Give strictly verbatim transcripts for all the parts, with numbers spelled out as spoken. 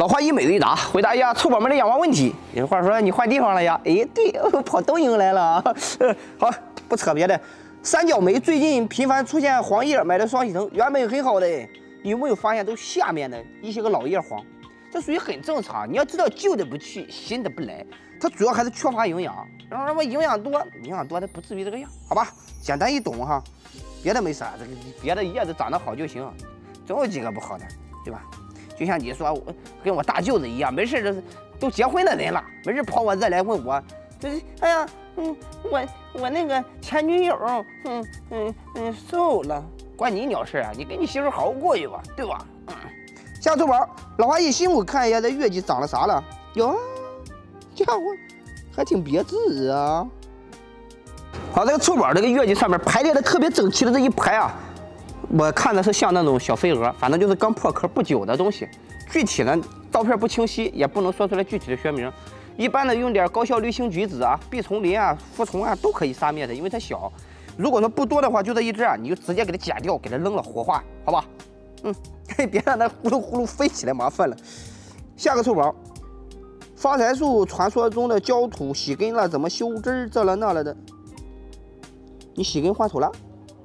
老花一每日一答，回答一下臭宝们的养花问题。有话说你换地方了呀？哎，对，跑抖音来了。好，不扯别的。三角梅最近频繁出现黄叶，买的双喜藤原本很好的，你有没有发现都下面的一些个老叶黄？这属于很正常。你要知道旧的不去，新的不来，它主要还是缺乏营养。然后什么营养多，营养多它不至于这个样，好吧？简单易懂哈，别的没啥，这个别的叶子长得好就行，总有几个不好的，对吧？就像你说，我跟我大舅子一样，没事这都结婚的人了，没事跑我这来问我，就是哎呀，嗯，我我那个前女友，嗯嗯嗯瘦了，关你鸟事啊！你跟你媳妇好好过去吧，对吧？嗯。下周宝，老花一辛苦看一下这月季长了啥了？哟，家伙，还挺别致啊。好，这个臭宝这个月季上面排列的特别整齐的这一排啊。我看的是像那种小飞蛾，反正就是刚破壳不久的东西。具体呢，照片不清晰，也不能说出来具体的学名。一般的用点高效滤青菊酯啊、吡虫林啊、覆虫啊都可以杀灭的，因为它小。如果说不多的话，就这一只啊，你就直接给它剪掉，给它扔了火化，好吧？嗯，别让它呼噜呼噜飞起来，麻烦了。下个臭宝，发财树传说中的焦土洗根了，怎么修枝儿这了那了的？你洗根换土了？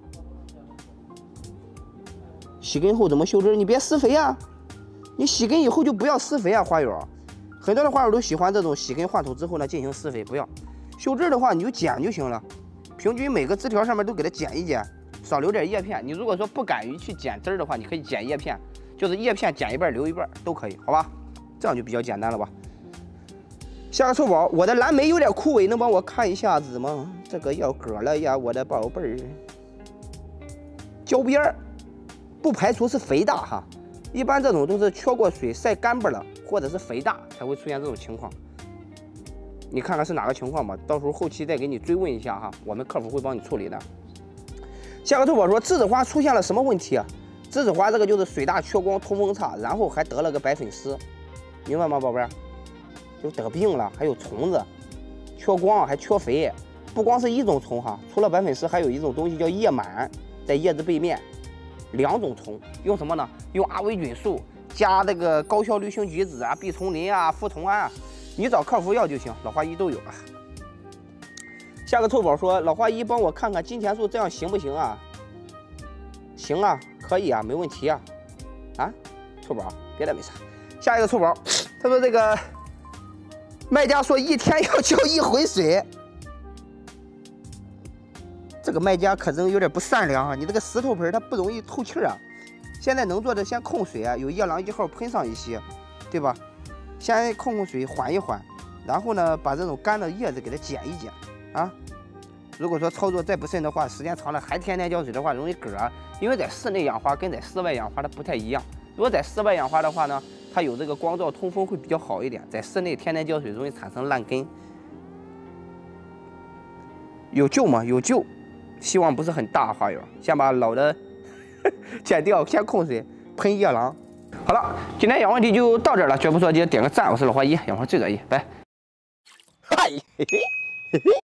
洗根后怎么修枝？你别施肥啊！你洗根以后就不要施肥啊，花友。很多的花友都喜欢这种洗根换土之后呢进行施肥，不要。修枝的话你就剪就行了，平均每个枝条上面都给它剪一剪，少留点叶片。你如果说不敢于去剪枝的话，你可以剪叶片，就是叶片剪一半留一半都可以，好吧？这样就比较简单了吧？下个臭宝，我的蓝莓有点枯萎，能帮我看一下子吗？这个要嗝了呀，我的宝贝儿。焦边儿。不排除是肥大哈，一般这种都是缺过水、晒干巴了，或者是肥大才会出现这种情况。你看看是哪个情况吧，到时候后期再给你追问一下哈，我们客服会帮你处理的。下个臭宝说栀子花出现了什么问题啊？栀子花这个就是水大缺光、通风差，然后还得了个白粉丝，明白吗，宝贝儿？就得病了，还有虫子，缺光还缺肥，不光是一种虫哈，除了白粉丝，还有一种东西叫叶螨，在叶子背面。两种虫用什么呢？用阿维菌素加这个高效滤青菊酯啊、吡虫林啊、覆虫胺啊，你找客服要就行，老花一都有啊。下个臭宝说，老花一帮我看看金钱树这样行不行啊？行啊，可以啊，没问题啊。啊，臭宝，别的没啥。下一个臭宝，他说这个卖家说一天要浇一回水。这个卖家可真有点不善良啊！你这个石头盆它不容易透气啊。现在能做的先控水啊，有夜郎一号喷上一些，对吧？先控控水，缓一缓，然后呢，把这种干的叶子给它剪一剪啊。如果说操作再不慎的话，时间长了还天天浇水的话，容易嗝啊。因为在室内养花跟在室外养花它不太一样。如果在室外养花的话呢，它有这个光照通风会比较好一点，在室内天天浇水容易产生烂根。有救吗？有救。希望不是很大，花友，先把老的剪掉，先控水，喷夜郎。好了，今天养问题就到这儿了，绝不说记得点个赞，我是老花一，养花最专业，拜。嗨，嘿嘿嘿嘿。